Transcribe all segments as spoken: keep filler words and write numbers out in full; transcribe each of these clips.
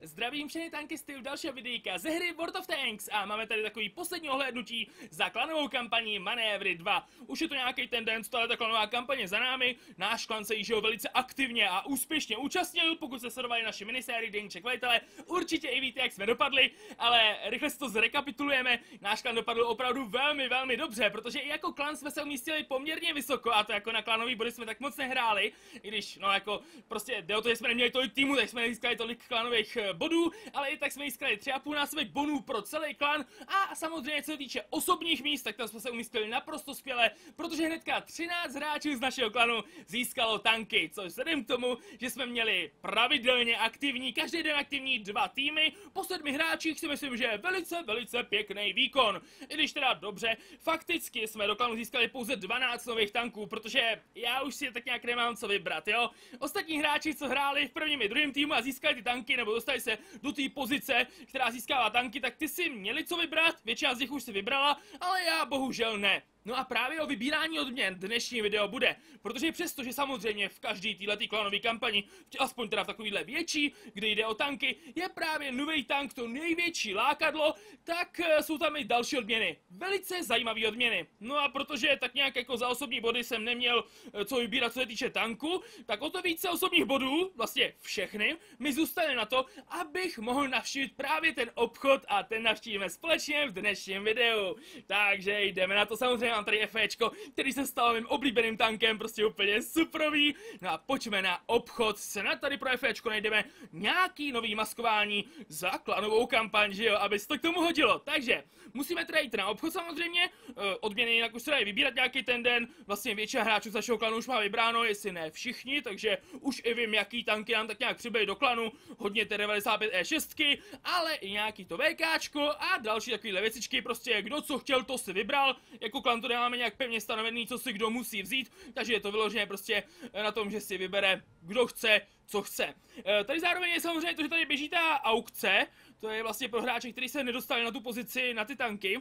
Zdravím všechny tankisty u dalšího videjka ze hry World of Tanks a máme tady takový poslední ohlédnutí za klanovou kampaní Manévry dva. Už je to nějaký tendence, tohle ta klanová kampaně za námi, náš klan se již velice aktivně a úspěšně účastnil, pokud jste sledovali naši minisérii Deníček velitele, určitě i víte, jak jsme dopadli, ale rychle si to zrekapitulujeme, náš klan dopadl opravdu velmi, velmi dobře, protože i jako klan jsme se umístili poměrně vysoko a to jako na klanový body jsme tak moc nehráli, i když, no jako, prostě jde o to, že jsme neměli tolik týmu, tak jsme nezískali tolik klanových bodů, ale i tak jsme získali tři a půl násobek bonů pro celý klan a samozřejmě co se týče osobních míst, tak tam jsme se umístili naprosto skvěle, protože hnedka třináct hráčů z našeho klanu získalo tanky, což vzhledem k tomu, že jsme měli pravidelně aktivní, každý den aktivní dva týmy, po sedmi hráčích si myslím, že je velice, velice pěkný výkon. I když teda dobře, fakticky jsme do klanu získali pouze dvanáct nových tanků, protože já už si je tak nějak nemám co vybrat, jo. Ostatní hráči, co hráli v prvním i druhém týmu a získali ty tanky, nebo dostali se do té pozice, která získává tanky, tak ty si měli co vybrat, většina z nich už si vybrala, ale já bohužel ne. No a právě o vybírání odměn dnešní video bude, protože přesto, že samozřejmě v každý této klanové kampani, aspoň teda v takovýhle větší, kde jde o tanky, je právě nový tank to největší lákadlo, tak jsou tam i další odměny. Velice zajímavé odměny. No a protože tak nějak jako za osobní body jsem neměl co vybírat, co se týče tanku, tak o to více osobních bodů, vlastně všechny, mi zůstane na to, abych mohl navštívit právě ten obchod a ten navštívíme společně v dnešním videu. Takže jdeme na to samozřejmě. Mám tady FEčko, který se stal mým oblíbeným tankem, prostě úplně superový. No a pojďme na obchod, snad tady pro FEčko najdeme nějaký nový maskování za klanovou kampaň, že jo, aby se to k tomu hodilo. Takže musíme teda jít na obchod samozřejmě, odměny jinak už se dají vybírat nějaký ten den, vlastně většina hráčů z našeho klanu už má vybráno, jestli ne všichni, takže už i vím, jaký tanky nám tak nějak přibyly do klanu, hodně té devadesát pět E šest, ale i nějaký to VKčko a další takovýhle věcičky, prostě kdo co chtěl, to si vybral, jako klan to nemáme nějak pevně stanovený, co si kdo musí vzít, takže je to vyložené prostě na tom, že si vybere, kdo chce, co chce. Tady zároveň je samozřejmě to, že tady běží ta aukce, to je vlastně pro hráče, kteří se nedostali na tu pozici, na ty tanky.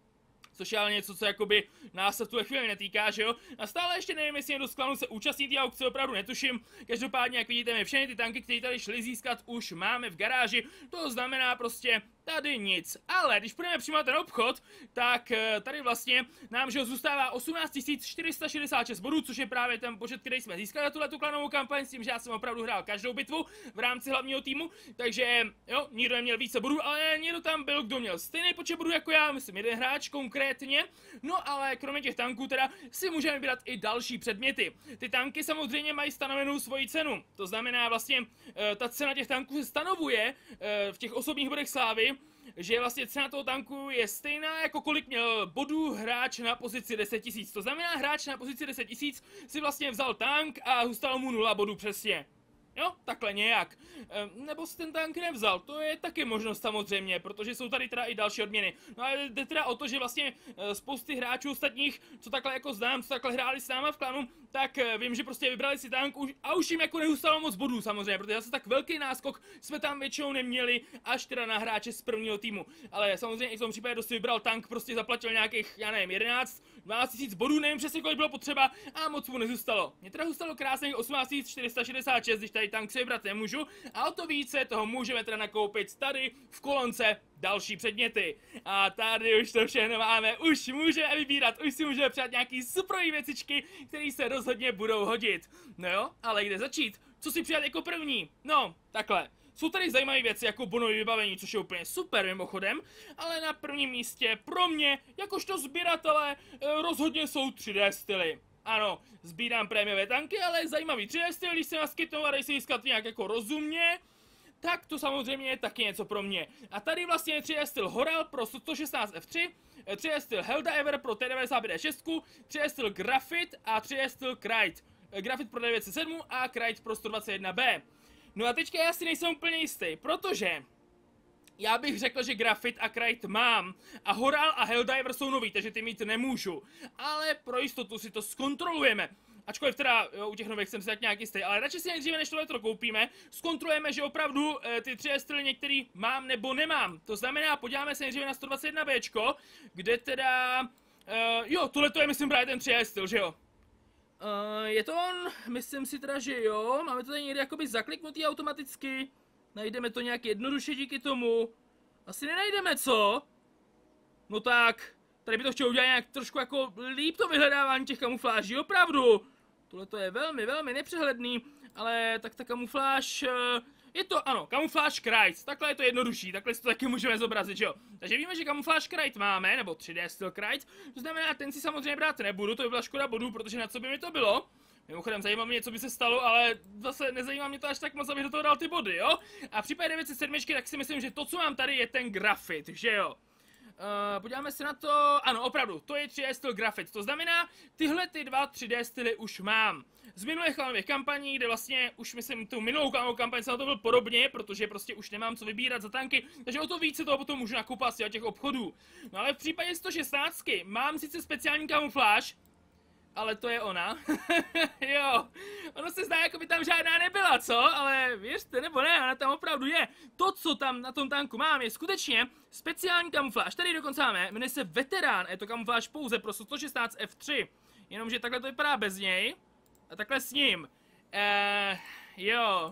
Což je ale něco, co jakoby nás se v tuhle chvíli netýká, že jo? A stále ještě nevím, jestli někdo z klanu se účastní té aukce, opravdu netuším. Každopádně, jak vidíte, my všechny ty tanky, které tady šli získat, už máme v garáži. To znamená prostě tady nic. Ale když půjdeme přímo na ten obchod, tak tady vlastně nám, že zůstává osmnáct tisíc čtyři sta šedesát šest bodů, což je právě ten počet, který jsme získali na tuhletu klanovou kampaň, s tím, že já jsem opravdu hrál každou bitvu v rámci hlavního týmu. Takže jo, nikdo neměl více bodů, ale někdo tam byl, kdo měl stejný počet bodů jako já, myslím jeden hráč konkrétně. No ale kromě těch tanků teda si můžeme vybrat i další předměty. Ty tanky samozřejmě mají stanovenou svoji cenu. To znamená vlastně, ta cena těch tanků se stanovuje v těch osobních bodech slávy, že vlastně cena toho tanku je stejná, jako kolik měl bodů hráč na pozici deset tisíc. To znamená, hráč na pozici deset tisíc si vlastně vzal tank a zůstalo mu nula bodů přesně. Jo, takhle nějak. E, nebo si ten tank nevzal, to je taky možnost samozřejmě, protože jsou tady teda i další odměny. No a jde teda o to, že vlastně e, spousty hráčů ostatních, co takhle jako znám, co takhle hráli s náma v klanu, tak e, vím, že prostě vybrali si tank už, a už jim jako nezůstalo moc bodů samozřejmě, protože zase tak velký náskok jsme tam většinou neměli, až teda na hráče z prvního týmu. Ale samozřejmě i v tom případě, kdo si vybral tank, prostě zaplatil nějakých, já nevím, jedenáct, dvanáct tisíc bodů, nevím přesně kolik bylo potřeba a moc mu nezůstalo. Mně teda zůstalo krásných osmnáct tisíc čtyři sta šedesát šest, když tady tank si vybrat nemůžu, a o to více toho můžeme teda nakoupit tady v kolonce další předměty. A tady už to všechno máme, už můžeme vybírat, už si můžeme přát nějaký superový věcičky, které se rozhodně budou hodit. No jo, ale kde začít? Co si přijat jako první? No, takhle. Jsou tady zajímavé věci jako bonové vybavení, což je úplně super mimochodem, ale na prvním místě pro mě, jakožto sběratele, rozhodně jsou tři dé styly. Ano, sbírám prémiové tanky, ale zajímavý tři dé styl, když se naskytnou a dají si získat nějak jako rozumně, tak to samozřejmě je taky něco pro mě. A tady vlastně je tři dé styl Horal pro sto šestnáct F tři, tři dé styl Helda Ever pro T devadesát pět E šest, tři dé styl Graphite a tři dé styl Krite. Graphite pro devět set sedm a Krite pro sto dvacet jedna B. No a teďka já si nejsem úplně jistý, protože já bych řekl, že Graphite a Krite mám a Horal a Helldiver jsou nový, takže ty mít nemůžu. Ale pro jistotu si to zkontrolujeme. Ačkoliv teda jo, u těch nových jsem si tak nějak jistý, ale radši si nejdříve, než tohle to koupíme, zkontrolujeme, že opravdu e, ty tři styly některý mám nebo nemám. To znamená, podíváme se nejdříve na sto dvacet jedna Bčko, kde teda, e, jo, tohle to je myslím právě ten tři styl, že jo? Uh, je to on? Myslím si teda, že jo. Máme to tady někde jakoby zakliknutý automaticky. Najdeme to nějak jednoduše díky tomu. Asi nenajdeme, co? No tak, tady by to chtělo udělat nějak trošku jako líp to vyhledávání těch kamufláží, opravdu. Tohle to je velmi, velmi nepřehledný, ale tak ta kamufláž... Je to, ano, kamufláž Krajt, takhle je to jednodušší, takhle si to taky můžeme zobrazit, že jo. Takže víme, že kamufláž Krajt máme, nebo tři dé styl Krajt, to znamená, ten si samozřejmě brát nebudu, to by byla škoda bodů, protože na co by mi to bylo. Mimochodem, zajímá mě, co by se stalo, ale zase nezajímá mě to až tak moc, abych do toho dal ty body, jo. A v případě devět set sedm, tak si myslím, že to, co mám tady, je ten grafit, že jo. Uh, podíváme se na to, ano, opravdu, to je tři dé styl grafit, to znamená, tyhle ty dva tři dé styly už mám. Z minulých klanových kampaní, kde vlastně už myslím tu minulou klanovou kampaň jsem na to byl podobně, protože prostě už nemám co vybírat za tanky, takže o to více toho potom můžu nakoupat z těch obchodů. No ale v případě sto šestnáct mám sice speciální kamufláž, ale to je ona. Jo, ono se zdá, jako by tam žádná nebyla, co? Ale věřte nebo ne, ona tam opravdu je. To, co tam na tom tanku mám, je skutečně speciální kamufláž. Tady dokonce máme, jmenuje se Veterán, je to kamufláž pouze pro sto šestnáct ef tři. Jenomže takhle to vypadá bez něj. A takhle s ním. Eee, jo.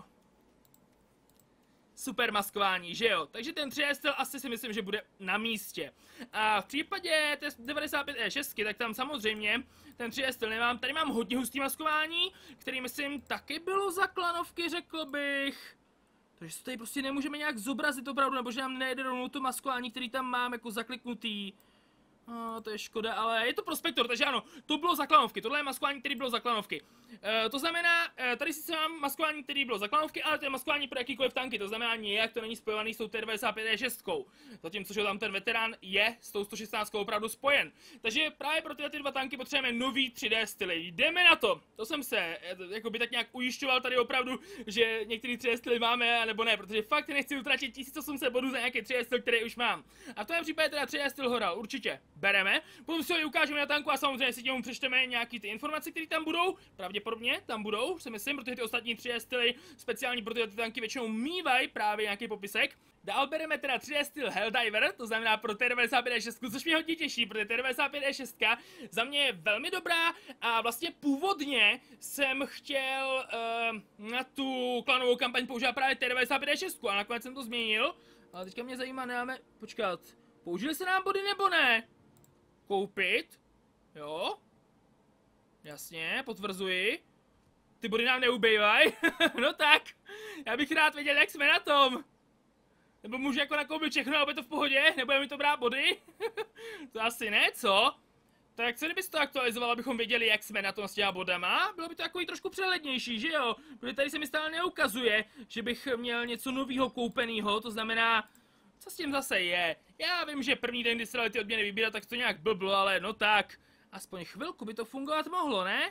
Super maskování, že jo? Takže ten tři dé styl asi si myslím, že bude na místě. A v případě té devadesát pět é šest, tak tam samozřejmě ten tři dé styl nemám. Tady mám hodně hustý maskování, který myslím taky bylo za klanovky, řekl bych. Takže se tady prostě nemůžeme nějak zobrazit opravdu, nebo že nám nejde rovnou to maskování, který tam mám jako zakliknutý. No, to je škoda, ale je to prospektor, takže ano, to bylo za klanovky, tohle je maskování, který bylo za klanovky. E, to znamená, e, tady sice mám maskování, který bylo za klanovky, ale to je maskování pro jakýkoliv tanky, to znamená nějak to není spojovaný s tou té devadesát pět é šest. Zatímco, že tam ten veterán je s tou sto šestnáct opravdu spojen. Takže právě pro tyhle ty dva tanky potřebujeme nový tři dé styly. Jdeme na to! To jsem se jakoby tak nějak ujišťoval tady opravdu, že některý tři dé styly máme, nebo ne, protože fakt nechci utratit tisíc osm set bodů za nějaký tři dé styl, který už mám. A v tom případě teda tři dé styl Horal, určitě. Bereme, potom si ho ukážeme na tanku a samozřejmě si tím přečteme nějaký ty informace, které tam budou. Pravděpodobně tam budou, si myslím, protože ty ostatní tři dé styly speciální pro ty tanky většinou mývají právě nějaký popisek. Dál bereme teda tři dé styl Helldiver, to znamená pro té devadesát pět é šest, což mě hodně těší, protože té devadesát pět é šest za mě je velmi dobrá a vlastně původně jsem chtěl uh, na tu klanovou kampaň používat právě té devadesát pět é šest a nakonec jsem to změnil. Ale teďka mě zajímá, nemáme, počkat, použili se nám body nebo ne? Koupit? Jo? Jasně, potvrzuji. Ty body nám neubejvaj. No tak, já bych rád věděl, jak jsme na tom. Nebo můžu jako nakoupit všechno a bude to v pohodě? Nebude mi to brát body? To asi ne, co? Tak co kdybys to aktualizoval, abychom věděli, jak jsme na tom s těma bodama? Bylo by to takový trošku přehlednější, že jo? Protože tady se mi stále neukazuje, že bych měl něco nového koupenýho, to znamená... Co s tím zase je? Já vím, že první den, kdy se dali ty odměny vybírat, tak to nějak blblo, ale no tak. Aspoň chvilku by to fungovat mohlo, ne?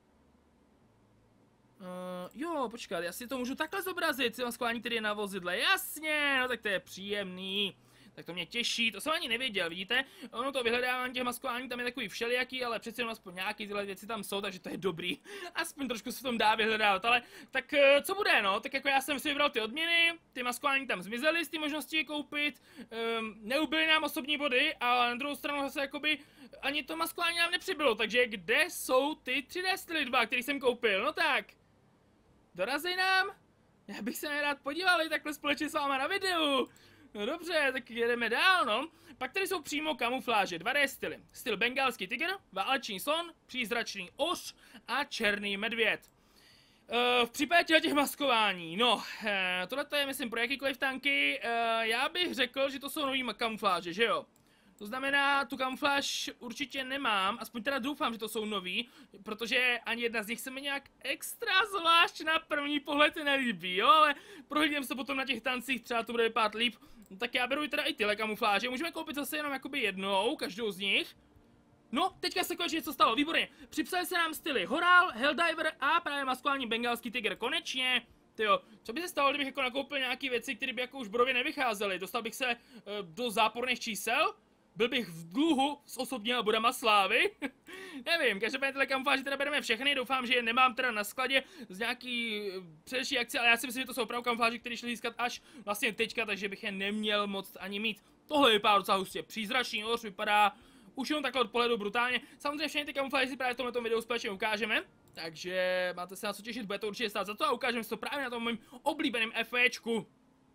Uh, jo, počkat, já si to můžu takhle zobrazit, si maskování, který je na vozidle, jasně, no tak to je příjemný. Tak to mě těší, to jsem ani nevěděl, vidíte? Ono to vyhledávání těch maskování tam je takový všelijaký, ale přece jenom aspoň nějaký tyhle věci tam jsou, takže to je dobrý. Aspoň trošku se v tom dá vyhledávat, ale tak co bude, no? Tak jako já jsem si vybral ty odměny, ty maskování tam zmizely z té možnosti je koupit, um, neubyly nám osobní body, a na druhou stranu zase jakoby ani to maskování nám nepřibylo, takže kde jsou ty tři dé styly dva, který jsem koupil? No tak, dorazí nám? Já bych se rád podíval takhle společně s váma na videu. No dobře, tak jedeme dál, no. Pak tady jsou přímo kamufláže, dva dé styly. Styl bengalský tygr, váleční slon, přízračný oř a černý medvěd. Uh, v případě těch maskování, no, uh, tohle je myslím pro jakýkoliv tanky, uh, já bych řekl, že to jsou nový kamufláže, že jo? To znamená, tu kamufláž určitě nemám, aspoň teda doufám, že to jsou nový, protože ani jedna z nich se mi nějak extra zvlášť na první pohled nelíbí, jo, ale prohlídím se potom na těch tancích, třeba to bude vypadat líp, no, tak já beru teda i tyhle kamufláže, můžeme koupit zase jenom jakoby jednou, každou z nich. No, teďka se konečně něco stalo, výborně, připsali se nám styly Horal, Helldiver a právě maskování bengalský tygr, konečně. Tyjo, co by se stalo, kdybych jako nakoupil nějaký věci, které by jako už brově nevycházely, dostal bych se uh, do záporných čísel? Byl bych v dluhu s osobníma bodama slávy? Nevím, každopádně tyhle kamufláže teda bereme všechny, doufám, že je nemám teda na skladě z nějaký předešší akce, ale já si myslím, že to jsou opravdu kamufláže, které šly získat až vlastně teďka, takže bych je neměl moc ani mít. Tohle vypadá docela hustě, přízračný oř vypadá už jenom takhle od pohledu brutálně. Samozřejmě všechny ty kamufláže si právě v tomto videu společně ukážeme, takže máte se na co těšit, bude to určitě stát za to a ukážeme si to právě na tom mým oblíbeném FVčku.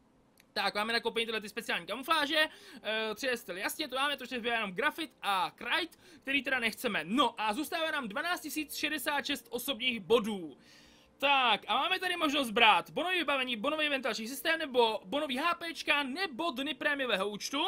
Tak, máme nakoupený tyhle ty speciální kamufláže, uh, tři styly, jasně, to máme, to ještě zbývá jenom grafit a krajt, který teda nechceme. No a zůstává nám dvanáct tisíc šedesát šest osobních bodů. Tak, a máme tady možnost brát bonový vybavení, bonový ventilační systém, nebo bonový HPčka, nebo dny prémiového účtu.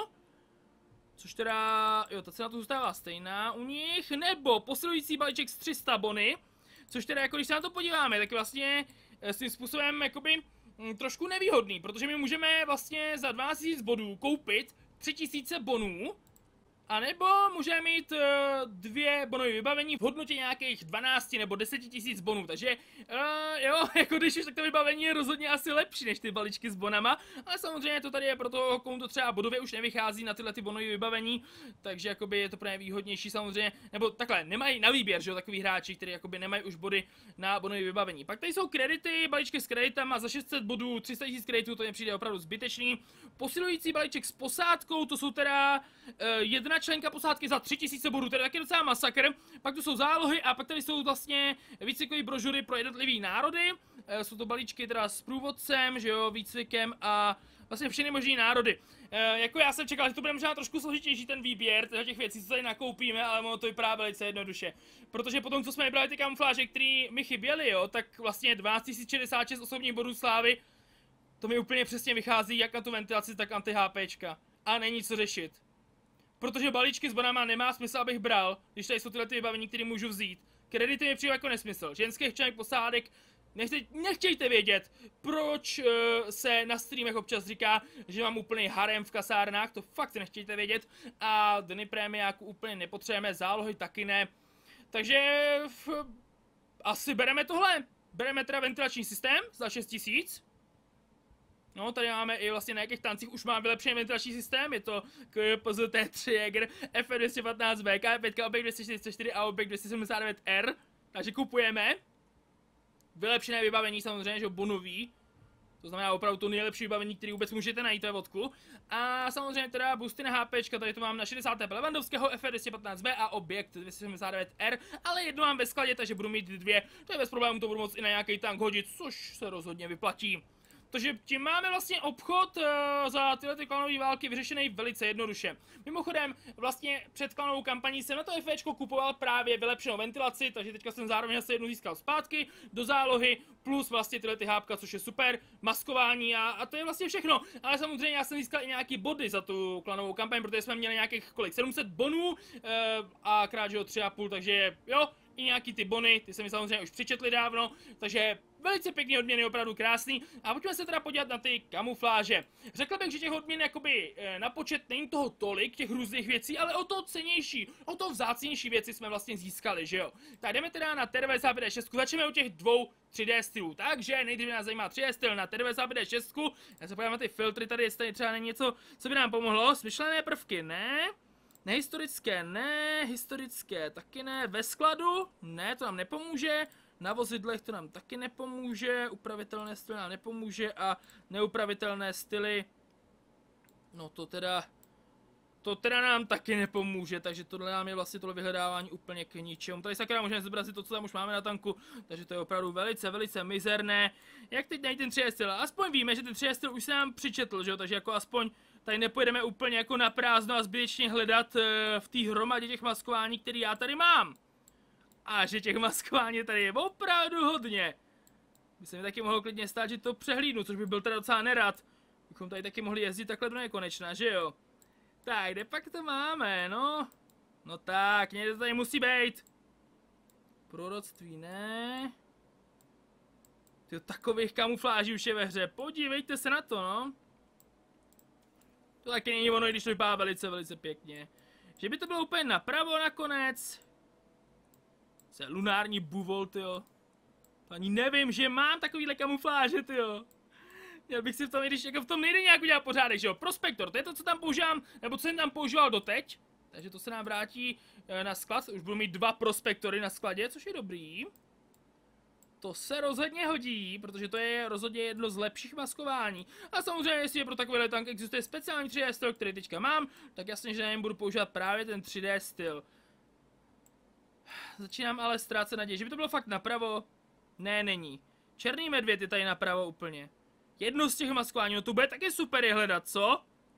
Což teda, jo, ta cena tu zůstává stejná u nich, nebo posilující balíček z tři sta bony, což teda, jako když se na to podíváme, tak vlastně s tím způsobem, jakoby, m, trošku nevýhodný, protože my můžeme vlastně za dvanáct tisíc bodů koupit tři tisíce bonů, a nebo můžeme mít uh, dvě bonové vybavení v hodnotě nějakých dvanáct nebo deset tisíc bonů, takže uh, jo, jako když už tak to vybavení je rozhodně asi lepší než ty balíčky s bonama, ale samozřejmě to tady je pro toho, komu to třeba bodově už nevychází na tyhle ty bonové vybavení, takže jakoby je to pro ně výhodnější samozřejmě, nebo takhle, nemají na výběr, že jo, takový hráči, kteří jakoby nemají už body na bonové vybavení. Pak tady jsou kredity, balíčky s kreditama za šest set bodů, tři sta tisíc kreditů, to mi přijde opravdu zbytečný. Posilující balíček s posádkou, to jsou teda uh, jedna členka posádky za tři tisíce bodů, to je taky docela masakr. Pak tu jsou zálohy a pak tady jsou vlastně výcvikové brožury pro jednotlivé národy. E, jsou to balíčky teda s průvodcem, že jo, výcvikem a vlastně všechny možný národy. E, jako já jsem čekal, že to bude možná trošku složitější ten výběr těch věcí, co tady nakoupíme, ale ono to vypadá velice jednoduše. Protože potom, co jsme vybrali ty kamufláže, které mi chyběly, jo, tak vlastně dvanáct tisíc šedesát šest osobních bodů slávy, to mi úplně přesně vychází jak na tu ventilaci, tak anti-HPčka. A není co řešit. Protože balíčky s bonama nemá smysl, abych bral, když tady jsou tyhle ty vybavení, které můžu vzít. Kredity mi přijde jako nesmysl. Ženských členek posádek, nechci, nechtějte vědět, proč uh, se na streamech občas říká, že mám úplný harem v kasárnách, to fakt nechtějte vědět. A dny prémiáku úplně nepotřebujeme, zálohy taky ne. Takže f, asi bereme tohle. Bereme teda ventilační systém za šest tisíc. No, tady máme i vlastně na jakých tancích už má vylepšený ventilační systém, je to K P Z T tři Jäger, F dvě stě patnáct V, K pět, O B dvě stě čtyřicet čtyři a O B dvě stě sedmdesát devět R, takže kupujeme. Vylepšené vybavení samozřejmě, že bonový, to znamená opravdu to nejlepší vybavení, který vůbec můžete najít ve vodku. A samozřejmě teda boosty na HPčka, tady to mám na šedesát Levandovského, F dvě stě patnáct V a objekt dvě stě sedmdesát devět R, ale jedno mám ve skladě, takže budu mít dvě, to je bez problémů, to budu moct i na nějaký tank hodit, což se rozhodně vyplatí. Takže tím máme vlastně obchod uh, za tyhle ty klanové války vyřešený velice jednoduše. Mimochodem, vlastně před klanovou kampaní jsem na to FVčko kupoval právě vylepšenou ventilaci, takže teďka jsem zároveň asi jednu získal zpátky do zálohy, plus vlastně tyhle ty hápka, což je super, maskování a, a to je vlastně všechno. Ale samozřejmě já jsem získal i nějaký body za tu klanovou kampaň, protože jsme měli nějakých kolik, sedm set bonů uh, a krát, že jo, tři a půl, takže jo, i nějaký ty bony, ty se mi samozřejmě už přičetli dávno, takže velice pěkný odměny, opravdu krásný. A pojďme se teda podívat na ty kamufláže. Řekl bych, že těch odměn jakoby e, na počet není toho tolik, těch různých věcí, ale o to cenější, o to vzácnější věci jsme vlastně získali, že jo. Tak jdeme teda na T devadesát pět šest, začneme u těch dvou tři D stylů. Takže nejdříve nás zajímá tři D styl na T devadesát pět šest. Já se podívám na ty filtry tady, jestli tady třeba není něco, co by nám pomohlo. Smyšlené prvky, ne. Nehistorické, ne, historické taky ne, ve skladu, ne, to nám nepomůže, na vozidlech to nám taky nepomůže, upravitelné styly nám nepomůže a neupravitelné styly, no to teda, to teda nám taky nepomůže, takže tohle nám je vlastně tohle vyhledávání úplně k ničemu. Tady sakra můžeme zobrazit to, co tam už máme na tanku, takže to je opravdu velice, velice mizerné. Jak teď najít ten tři D styl? Aspoň víme, že ten tři D styl už se nám přičetl, že jo, takže jako aspoň tady nepojedeme úplně jako na prázdno a zbytečně hledat uh, v té hromadě těch maskování, který já tady mám. A že těch maskování tady je opravdu hodně. By se mi taky mohlo klidně stát, že to přehlídnu, což by byl teda docela nerad. Bychom tady taky mohli jezdit takhle do nekonečna, že jo? Tak, kde pak to máme, no? No tak, někde to tady musí být. Proroctví, ne? Tyjo, takových kamufláží už je ve hře, podívejte se na to, no. To taky není ono, i když to vypadá velice, velice pěkně. Že by to bylo úplně napravo nakonec. Se lunární buvol, tyjo. Ani nevím, že mám takovýhle kamufláže, tyjo. Měl bych si v tom, i když jako v tom nejde nějak udělat pořádek, že jo. Prospektor, to je to, co tam používám, nebo co jsem tam používal doteď. Takže to se nám vrátí na sklad, už budu mít dva prospektory na skladě, což je dobrý. To se rozhodně hodí, protože to je rozhodně jedno z lepších maskování. A samozřejmě, jestli pro takovýhle tank existuje speciální tři D styl, který teďka mám, tak jasně, že na něm budu používat právě ten tři D styl. Začínám ale ztrácet naději, že by to bylo fakt napravo. Ne, není. Černý medvěd je tady napravo úplně. jedno z těch maskování, no to bude taky super je hledat, co?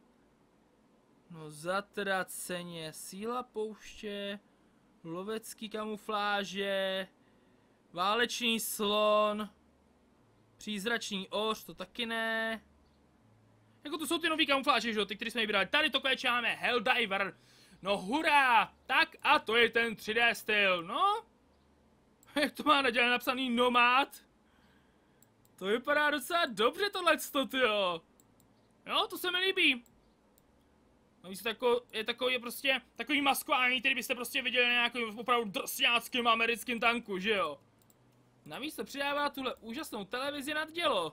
No zatraceně, síla pouště, lovecký kamufláže, válečný slon, přízračný oř, to taky ne. Jako to jsou ty nový kamufláže, že jo, ty, které jsme vybrali. Tady to konečně máme Helldiver. No hurá, tak a to je ten tři dé styl, no. Jak to má nadělé napsaný Nomad? To vypadá docela dobře tohleto, tyjo. Jo, to se mi líbí. No, tako, je takový je prostě takový maskování, který byste prostě viděli na nějakým opravdu drsňáckým americkým tanku, že jo? Navíc to přidává tuhle úžasnou televizi nad dělo.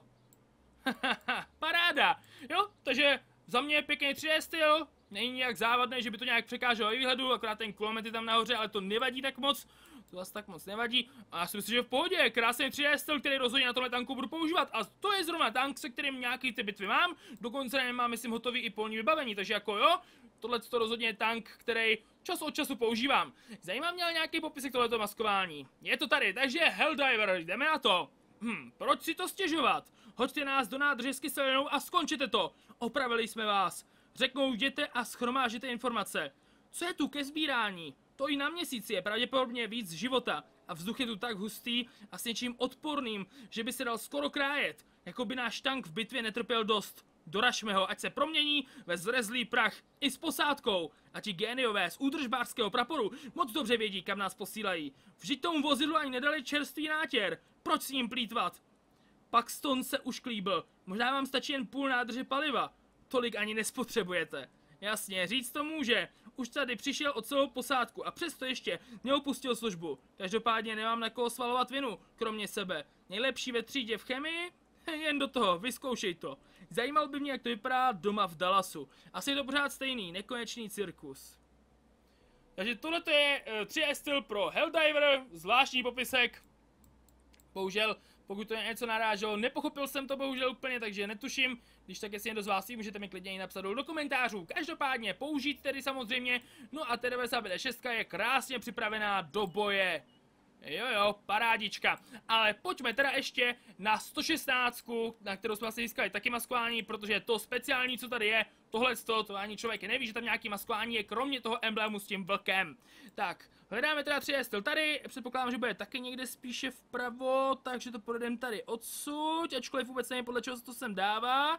Paráda, jo? Takže za mě je pěkný tři dé styl, není nějak závadný, že by to nějak překáželo výhledu, akorát ten kulomet je tam nahoře, ale to nevadí tak moc. To zase tak moc nevadí. A já si myslím, že v pohodě, krásný tři dé styl, který rozhodně na tomhle tanku budu používat. A to je zrovna tank, se kterým nějaký ty bitvy mám. Dokonce nemám, myslím, hotový i polní vybavení, takže jako jo, tohle to rozhodně je tank, který čas od času používám. Zajímá mě ale nějaký popisek tohleto maskování. Je to tady, takže Helldiver, jdeme na to. Hm, proč si to stěžovat? Hoďte nás do nádrže s kyselinou a skončete to. Opravili jsme vás. Řeknou, jděte a schromážete informace. Co je tu ke sbírání? To i na měsíci je pravděpodobně víc života. A vzduch je tu tak hustý a s něčím odporným, že by se dal skoro krájet. Jako by náš tank v bitvě netrpěl dost. Doražme ho, ať se promění ve zrezlý prach i s posádkou. A ti géniové z údržbářského praporu moc dobře vědí, kam nás posílají. Vždyť tomu vozidlu ani nedali čerstvý nátěr. Proč s ním plýtvat? Paxton se už klíbil. Možná vám stačí jen půl nádrže paliva. Tolik ani nespotřebujete. Jasně, říct to může. Už tady přišel o celou posádku a přesto ještě neopustil službu. Každopádně nemám na koho svalovat vinu, kromě sebe. Nejlepší ve třídě v chemii? Jen do toho, vyzkoušej to. Zajímal by mě, jak to vypadá doma v Dallasu. Asi je to pořád stejný, nekonečný cirkus. Takže tohle je uh, tři dé styl pro Helldiver, zvláštní popisek. Bohužel, pokud to něco naráželo, nepochopil jsem to bohužel úplně, takže netuším. Když tak, jestli někdo z vás ví, můžete mi klidně i napsat do komentářů. Každopádně použít tedy samozřejmě. No a T devadesát pět šest je krásně připravená do boje. Jo jo, parádička. Ale pojďme teda ještě na sto šestnáct, na kterou jsme vlastně získali taky maskování, protože to speciální, co tady je, tohle to ani člověk neví, že tam nějaký maskování je, kromě toho emblému s tím vlkem. Tak, hledáme teda tři dé styl tady, předpokládám, že bude taky někde spíše vpravo, takže to projdeme tady odsud, ačkoliv vůbec nevím, podle čeho se to sem dává.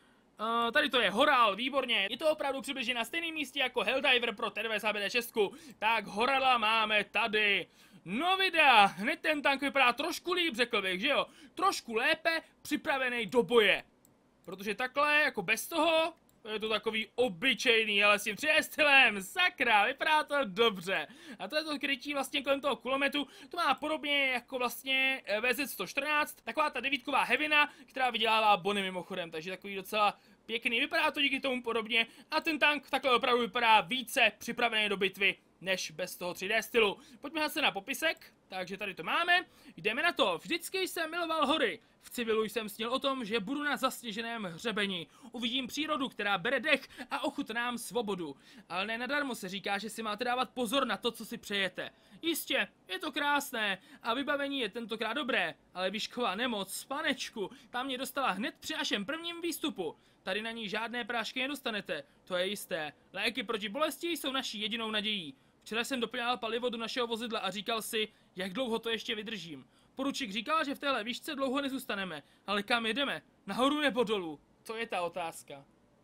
Uh, tady to je Horal, výborně, je to opravdu přibližně na stejném místě jako Helldiver pro T devadesát pět šest. Tak Horala máme tady. No vida, hned ten tank vypadá trošku líp, řekl bych, že jo? Trošku lépe připravený do boje. Protože takhle, jako bez toho, je to takový obyčejný, ale s tím tři dé stylem, sakra, vypadá to dobře. A to je to krytí vlastně kolem toho kulometu, to má podobně jako vlastně V Z sto čtrnáct, taková ta devítková hevina, která vydělává bony mimochodem, takže takový docela pěkný, vypadá to díky tomu podobně a ten tank takhle opravdu vypadá více připravený do bitvy, než bez toho tři dé stylu. Pojďme se na popisek, takže tady to máme, jdeme na to. Vždycky jsem miloval hory, v civilu jsem snil o tom, že budu na zasněženém hřebeni. Uvidím přírodu, která bere dech a ochutnám svobodu. Ale ne nadarmo se říká, že si máte dávat pozor na to, co si přejete. Jistě, je to krásné a vybavení je tentokrát dobré, ale výšková nemoc, panečku, tam mě dostala hned při našem prvním výstupu. Tady na ní žádné prášky nedostanete, to je jisté. Léky proti bolesti jsou naší jedinou nadějí. Včera jsem doplňoval palivo do našeho vozidla a říkal si, jak dlouho to ještě vydržím. Poručík říkal, že v téhle výšce dlouho nezůstaneme, ale kam jedeme? Nahoru nebo dolů? To je ta otázka.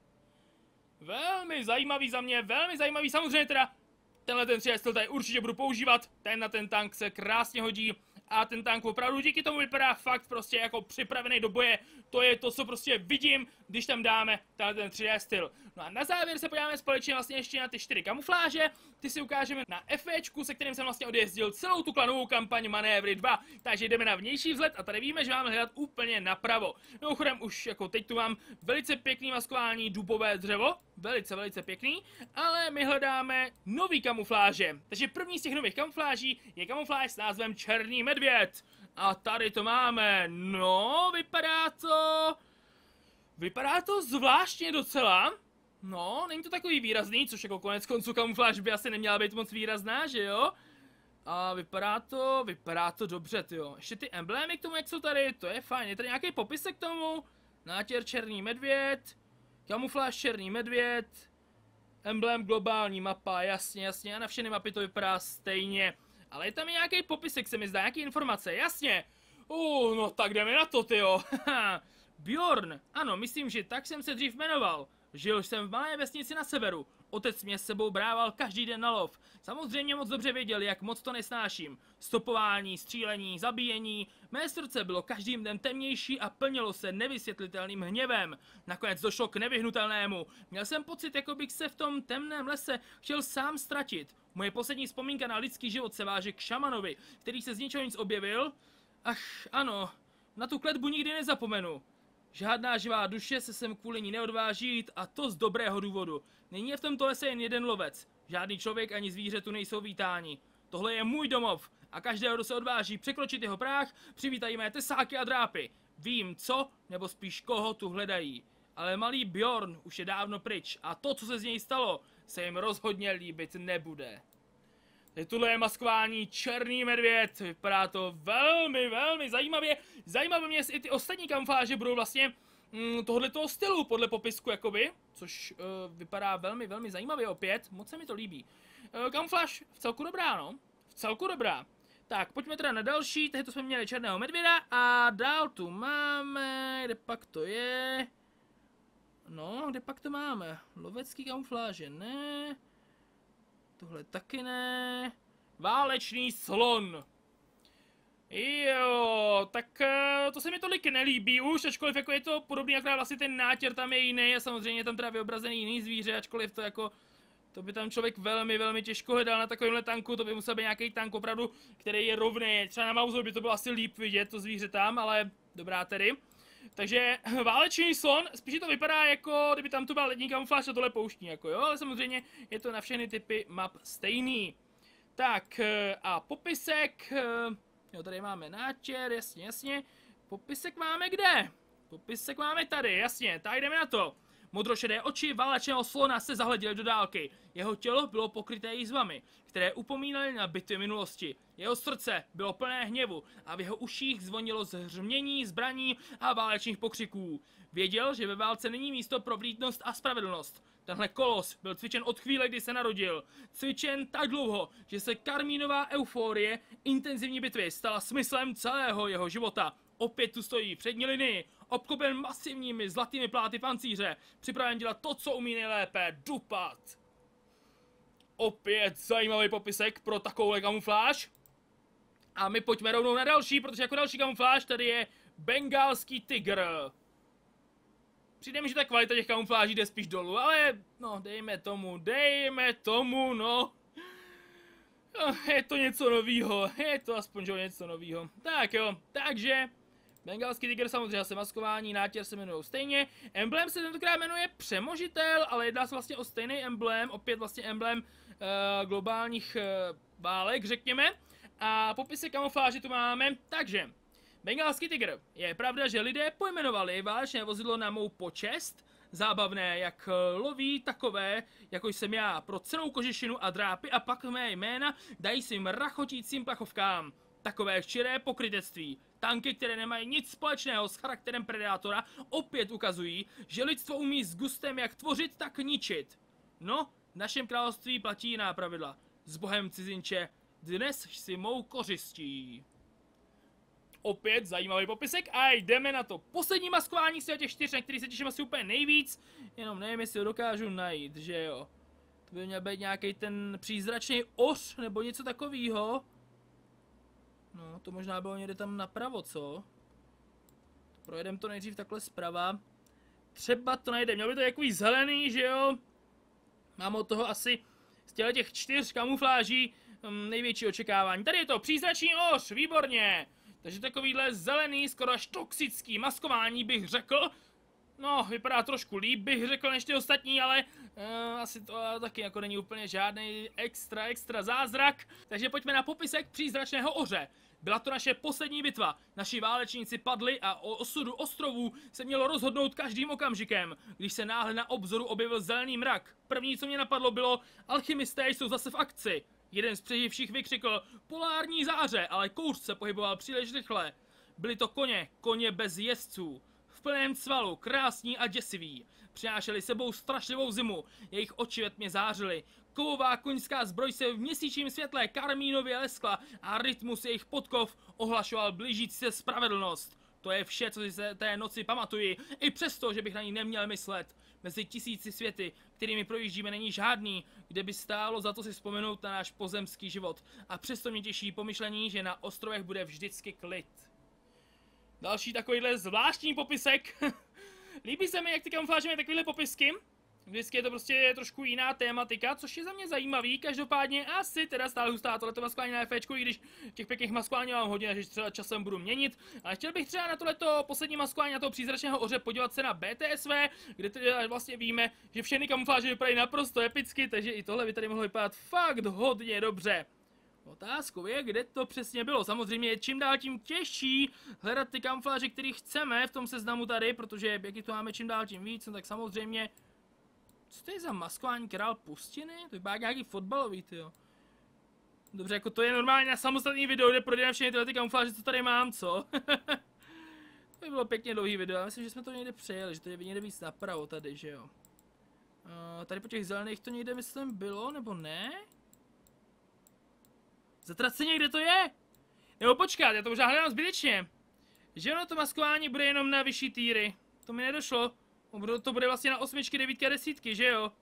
Velmi zajímavý za mě, velmi zajímavý, samozřejmě teda tenhle ten tři dé styl tady určitě budu používat, ten na ten tank se krásně hodí. A ten tank opravdu díky tomu vypadá fakt prostě jako připravený do boje. To je to, co prostě vidím, když tam dáme ten tři dé styl. No a na závěr se podíváme společně vlastně ještě na ty čtyři kamufláže. Ty si ukážeme na FVčku, se kterým jsem vlastně odjezdil celou tu klanovou kampaň Manévry dva. Takže jdeme na vnější vzhled a tady víme, že máme hledat úplně napravo. Mimochodem už jako teď tu mám velice pěkný maskování dubové dřevo. Velice, velice pěkný. Ale my hledáme nový kamufláže. Takže první z těch nových kamufláží je kamufláž s názvem Černý medvěd. A tady to máme. No, vypadá to... Vypadá to zvláštně docela. No, není to takový výrazný, což jako konec konců kamufláž by asi neměla být moc výrazná, že jo? A vypadá to, vypadá to dobře, tyjo. Ještě ty emblémy k tomu, jak jsou tady, to je fajn. Je tady nějaký popisek k tomu? Nátěr černý medvěd, kamufláž černý medvěd, emblém globální mapa, jasně, jasně, a na všechny mapy to vypadá stejně. Ale je tam i nějaký popisek, se mi zdá, nějaký informace, jasně. Uh, no tak jdeme na to, tyjo. Bjorn, ano, myslím, že tak jsem se dřív jmenoval. Žil jsem v malé vesnici na severu. Otec mě s sebou brával každý den na lov. Samozřejmě moc dobře věděl, jak moc to nesnáším. Stopování, střílení, zabíjení. Mé srdce bylo každým dnem temnější a plnilo se nevysvětlitelným hněvem. Nakonec došlo k nevyhnutelnému. Měl jsem pocit, jako bych se v tom temném lese chtěl sám ztratit. Moje poslední vzpomínka na lidský život se váže k šamanovi, který se z ničeho nic objevil. Ach, ano, na tu kletbu nikdy nezapomenu. Žádná živá duše se sem kvůli ní neodváží jít, a to z dobrého důvodu. Není je v tomto lese jen jeden lovec. Žádný člověk ani zvíře tu nejsou vítáni. Tohle je můj domov a každého, kdo se odváží překročit jeho práh, přivítají mé tesáky a drápy. Vím co, nebo spíš koho tu hledají. Ale malý Bjorn už je dávno pryč a to, co se z něj stalo, se jim rozhodně líbit nebude. Je tuhle je maskování černý medvěd, vypadá to velmi, velmi zajímavě. Zajímavé mě, jestli i ty ostatní kamufláže budou vlastně mm, tohletoho stylu podle popisku jakoby, což uh, vypadá velmi, velmi zajímavě opět, moc se mi to líbí. Uh, kamufláž v celku dobrá, no, v celku dobrá. Tak, pojďme teda na další, tady to jsme měli černého medvěda a dál tu máme, kde pak to je? No, kde pak to máme? Lovecký kamufláže, ne. Tohle taky ne. Válečný slon. Jo, tak to se mi tolik nelíbí už, ačkoliv jako je to podobný, akorát vlastně ten nátěr tam je jiný a samozřejmě je tam teda vyobrazený jiný zvíře, ačkoliv to jako, to by tam člověk velmi, velmi těžko hledal na takovémhle tanku, to by musel být nějaký tank opravdu, který je rovný, třeba na Mauseru by to bylo asi líp vidět, to zvíře tam, ale dobrá tedy. Takže válečný slon, spíš to vypadá jako, kdyby tam tu byl lední kamufláž a tohle pouštní, jako jo, ale samozřejmě je to na všechny typy map stejný. Tak a popisek, jo, tady máme náčer, jasně, jasně, popisek máme kde? Popisek máme tady, jasně, tak jdeme na to. Modrošedé oči válečného slona se zahleděly do dálky. Jeho tělo bylo pokryté jízvami, které upomínaly na bitvy minulosti. Jeho srdce bylo plné hněvu a v jeho uších zvonilo z hřmění, zbraní a válečných pokřiků. Věděl, že ve válce není místo pro vlídnost a spravedlnost. Tenhle kolos byl cvičen od chvíle, kdy se narodil. Cvičen tak dlouho, že se karmínová euforie intenzivní bitvy stala smyslem celého jeho života. Opět tu stojí přední linii, obklopen masivními zlatými pláty pancíře, připraven dělat to, co umí nejlépe, dupat. Opět zajímavý popisek pro takovouhle kamufláž. A my pojďme rovnou na další, protože jako další kamufláž tady je bengálský tygr. Přijde mi, že ta kvalita těch kamufláží jde spíš dolů, ale no, dejme tomu, dejme tomu, no. Je to něco novýho, je to aspoň že něco novýho. Tak jo, takže bengálský tygr samozřejmě se maskování, nátěr se jmenují stejně. Emblém se tentokrát jmenuje Přemožitel, ale jedná se vlastně o stejný emblém, opět vlastně emblém uh, globálních uh, válek, řekněme. A popisy kamufláže tu máme, takže bengálský tygr. Je pravda, že lidé pojmenovali válečné vozidlo na mou počest, zábavné jak loví, takové, jako jsem já, pro celou kožešinu a drápy a pak mé jména dají svým rachotícím plachovkám. Takové širé pokrytectví. Tanky, které nemají nic společného s charakterem predátora, opět ukazují, že lidstvo umí s gustem jak tvořit, tak ničit. No, v našem království platí jiná pravidla. S bohem cizinče, dnes si mou kořistí. Opět zajímavý popisek a jdeme na to poslední maskování z těch čtyř, na který se těším asi úplně nejvíc. Jenom nevím, jestli ho dokážu najít, že jo. To by měl být nějaký ten přízračný oř nebo něco takového. No, to možná bylo někde tam napravo, co? Projedeme to nejdřív takhle zprava. Třeba to najde. Měl by to takový zelený, že jo? Mám od toho asi z těch čtyř kamufláží um, největší očekávání. Tady je to přízračný oř, výborně. Takže takovýhle zelený, skoro až toxický maskování bych řekl. No, vypadá trošku líp, bych řekl, než ty ostatní, ale uh, asi to uh, taky jako není úplně žádný extra, extra zázrak. Takže pojďme na popisek přízračného oře. Byla to naše poslední bitva. Naši válečníci padli a o osudu ostrovů se mělo rozhodnout každým okamžikem, když se náhle na obzoru objevil zelený mrak. První, co mě napadlo, bylo, alchymisté jsou zase v akci. Jeden z přeživších vykřikl polární záře, ale kouř se pohyboval příliš rychle. Byli to koně, koně bez jezdců. V plném svalu, krásní a děsiví. Přinášeli sebou strašlivou zimu, jejich oči ve tmě zářily. Kovová koňská zbroj se v měsíčním světle karmínově leskla a rytmus jejich podkov ohlašoval blížící se spravedlnost. To je vše, co si se té noci pamatuji, i přesto, že bych na ní neměl myslet. Mezi tisíci světy, kterými projíždíme, není žádný, kde by stálo za to si vzpomenout na náš pozemský život. A přesto mě těší pomyšlení, že na ostrovech bude vždycky klid. Další takovýhle zvláštní popisek. Líbí se mi, jak ty kamufláže mají takovýhle popisky. Vždycky je to prostě trošku jiná tématika, což je za mě zajímavý. Každopádně asi teda stále zůstává tohleto maskování na FEčku, i když těch pěkných maskování mám hodně, že třeba časem budu měnit. Ale chtěl bych třeba na tohleto poslední maskování na toho přízračného oře podívat se na B T S V, kde teda vlastně víme, že všechny kamufláže vypadají naprosto epicky, takže i tohle by tady mohlo vypadat fakt hodně dobře. Otázkou je, kde to přesně bylo. Samozřejmě je čím dál tím těžší hledat ty kamufláže, které chceme v tom seznamu tady, protože jak je to máme čím dál tím víc, no tak samozřejmě... Co to je za maskování král pustiny? To vypadá nějaký fotbalový, tyjo. Dobře, jako to je normálně na samostatný video, kde projdeme všechny tyhle ty kamufláže, co tady mám, co? To by bylo pěkně dlouhý video, já myslím, že jsme to někde přejeli, že to je někde víc napravo tady, že jo. Uh, tady po těch zelených to někde, myslím, bylo, nebo ne? Zatraceně, kde to je? Nebo počkat, já to možná hledám zbytečně. Že ono to maskování bude jenom na vyšší týry. To mi nedošlo. To bude vlastně na osmičky, devítky a desítky, že jo?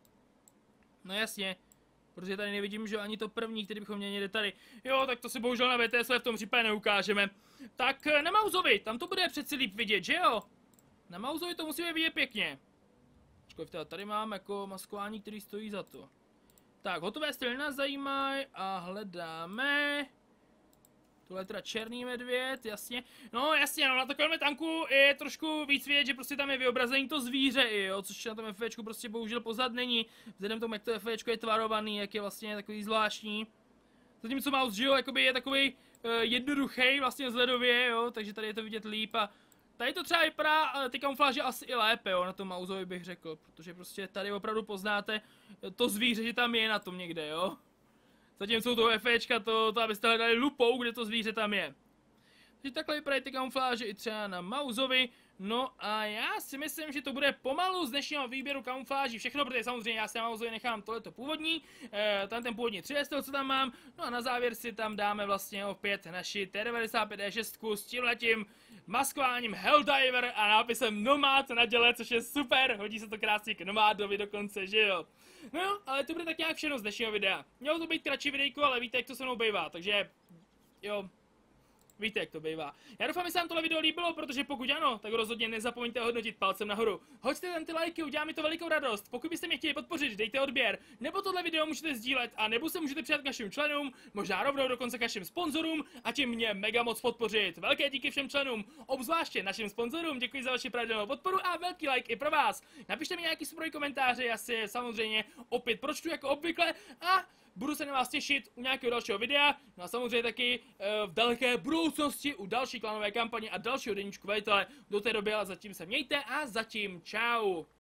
No jasně. Protože tady nevidím, že ani to první, který bychom měli někde tady. Jo, tak to si bohužel na V T S v tom případě neukážeme. Tak na Mauzovi, tam to bude přeci líp vidět, že jo? Na Mauzovi to musíme vidět pěkně. Ačkoliv tady mám jako maskování, který stojí za to. Tak, hotové styly nás zajímají a hledáme... Tohle je teda černý medvěd, jasně. No jasně, no na takovém tanku je trošku víc vidět, že prostě tam je vyobrazení to zvíře i, jo, což na tom FVčku prostě bohužel poznat není. Vzhledem tomu, jak to FVčko je tvarovaný, jak je vlastně takový zvláštní. Zatímco Mouse, že jo, jakoby je takový uh, jednoduchý vlastně vzhledově, jo, takže tady je to vidět líp a tady to třeba vypadá uh, ty kamufláže asi i lépe, jo, na tom Mouseovi bych řekl, protože prostě tady opravdu poznáte to zvíře, že tam je na tom někde, jo. Zatímco toho FEčka to, to abyste hledali lupou, kde to zvíře tam je. Takže takhle vypadají ty kamufláže i třeba na Mouseovi. No a já si myslím, že to bude pomalu z dnešního výběru kamufláží všechno, protože samozřejmě já si na Mouseovi nechám tohleto původní, eh, tam ten původní tři D, co tam mám. No a na závěr si tam dáme vlastně opět naši T devadesát pět E šest s tímhletím maskováním Helldiver a nápisem Nomád na děle, což je super, hodí se to krásně k Nomádovi dokonce, že jo. No jo, ale to bude tak nějak všechno z dnešního videa. Mělo to být kratší videjko, ale víte, jak to se mnou bývá, takže jo, víte, jak to bývá. Já doufám, že se vám tohle video líbilo, protože pokud ano, tak rozhodně nezapomeňte hodnotit palcem nahoru. Hoďte tam ty lajky, udělá mi to velikou radost. Pokud byste mě chtěli podpořit, dejte odběr, nebo tohle video můžete sdílet, a nebo se můžete přidat k našim členům, možná rovnou dokonce k našim sponzorům, a tím mě mega moc podpořit. Velké díky všem členům, obzvláště našim sponzorům, děkuji za vaši pravidelnou podporu a velký like i pro vás. Napište mi nějaký super komentáře, já si samozřejmě opět pročtu jako obvykle a budu se na vás těšit u nějakého dalšího videa, no a samozřejmě taky e, v daleké budoucnosti u další klanové kampaně a dalšího deníčku velitele. Do té doby ale zatím se mějte a zatím čau.